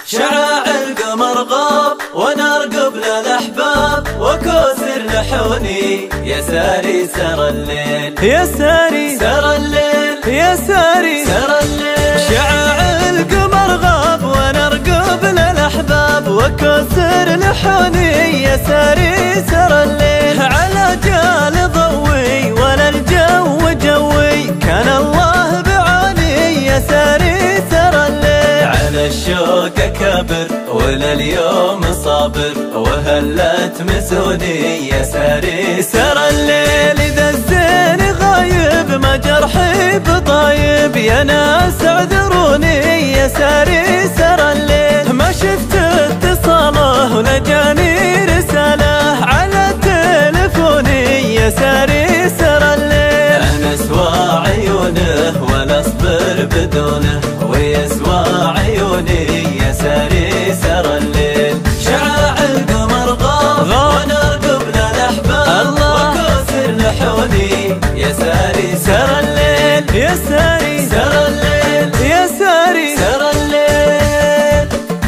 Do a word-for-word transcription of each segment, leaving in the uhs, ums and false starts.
شعاع القمر غاب ونرقب للأحباب وكوثر لحوني يا ساري سر الليل يا ساري سر الليل يا ساري سر الليل. شعاع القمر غاب ونرقب للأحباب وكوثر لحوني يا ساري سر الليل. على جال ضوي ولا الجو جوي كان الله بعوني يا ساري سر الليل. على الشوق كابر ولا اليوم صابر وهلت مسوني يا ساري سر الليل. إذا الزين غايب ما جرحي بطايب يا ناس اعذروني يا ساري سر الليل. ما شفت اتصاله ولا جاني رسالة على تلفوني يا ساري سر الليل. أنا اسوى عيونه ولا اصبر بدونه ويسوى عيوني يا ساري سر الليل. شعاع القمر غاب ونرقب للأحباب وكوثر لحوني يا ساري سر الليل. يا ساري سر الليل يا ساري سر الليل.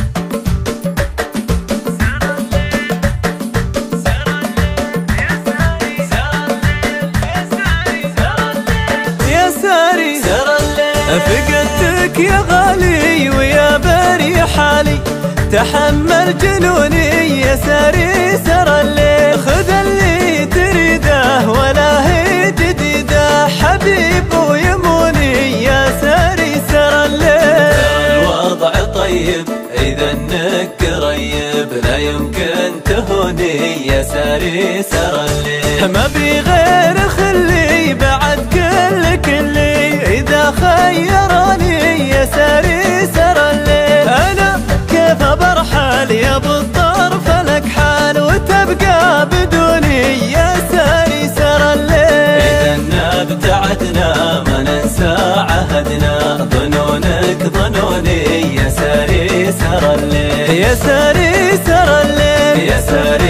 يا ساري سر الليل. فقدتك يا غالي ويا بري حالي تحمل جنوني يا ساري سر الليل. خذ اللي تريده ولا هي جديده حبيب ويموني يا ساري سر الليل. الوضع طيب إذا انك قريب لا يمكن تهوني يا ساري سر الليل. ما بي غير خلي بعد كل كلي إذا خيروني يا ساري سر الليل. أنا كيف برحل يا بالطرف لك حال وتبقى بدوني يا ساري سر الليل. إذا ابتعدنا ما ننسى عهدنا ظنونك ظنوني يا ساري سر الليل. يا ساري سر الليل. يا ساري